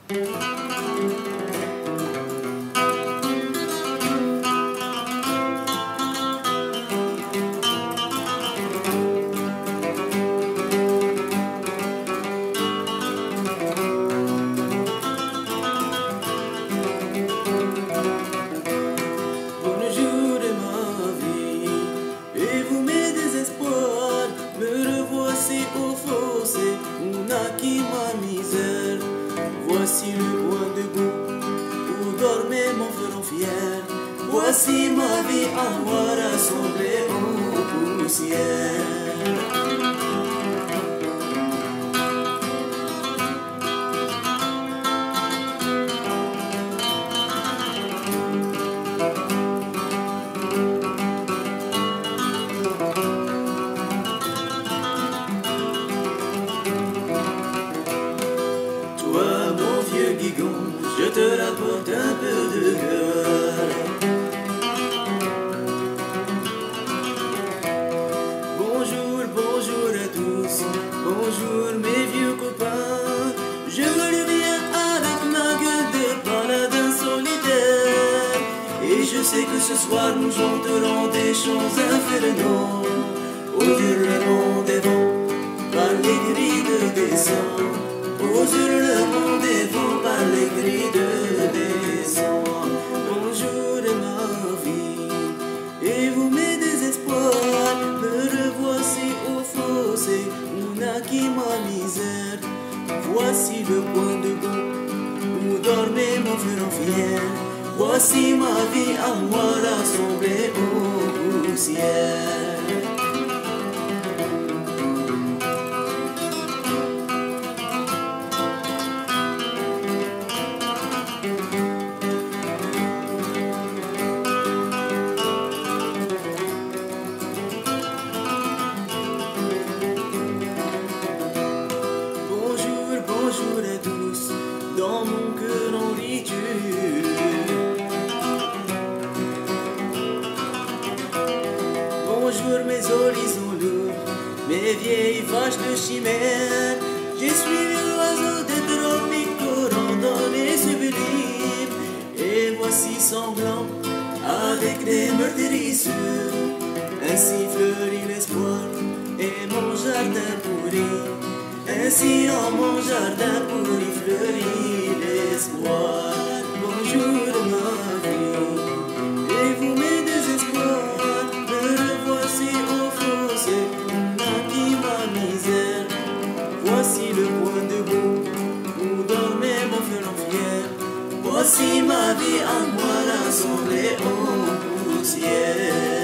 Bonjour de ma vie, et vous mes désespoirs, me revoici au fossé, on a qui ma misère. Voici le coin debout, où dormait mon frère fier. Voici ma vie à moi rassemblée en poussière. Je te rapporte un peu de cœur. Bonjour, bonjour à tous. Bonjour mes vieux copains. Je reviens avec ma gueule de paladin solitaire. Et je sais que ce soir nous chanterons des chants infernaux au hurlement des vents par les grilles de décembre. Aux hurlements des vents par les cris de décembre. Bonjour ma vie, et vous mes désespoirs, me revoici au fossé, on a qui ma misère. Voici le coin debout, où dormait mon frère fier. Voici ma vie à moi rassemblée aux poussières. Bonjour à tous, dans mon cœur on rit tu. Bonjour mes horizons lourds, mes vieilles vaches de chimère. J'ai suivi l'oiseau des tropiques courant dans les sublimes. Et voici sanglant, avec des meurtrissures. Ainsi fleurit l'espoir, et mon jardin pourri. Ainsi en mon jardin pourri fleurit l'espoir. Bonjour ma vie, et vous mes désespoirs, me revoici au fossé, on a qui ma misère. Voici le coin debout, où dormait mon frère fier. Voici ma vie à moi rassemblée en poussière.